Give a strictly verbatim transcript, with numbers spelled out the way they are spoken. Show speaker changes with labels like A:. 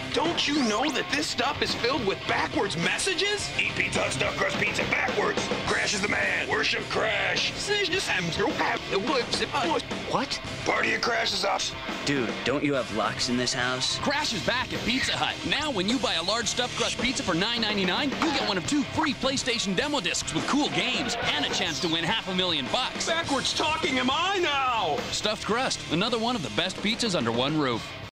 A: Don't you know that this stuff is filled with backwards messages?
B: Eat Pizza Hut stuffed crust pizza backwards. Crash is the man. Worship Crash.
C: What?
B: Party at Crash's house.
C: Dude, don't you have locks in this house?
D: Crash is back at Pizza Hut. Now, when you buy a large stuffed crust pizza for nine ninety-nine, you get one of two free PlayStation demo discs with cool games and a chance to win half a million bucks.
A: Backwards talking am I now?
D: Stuffed crust, another one of the best pizzas under one roof.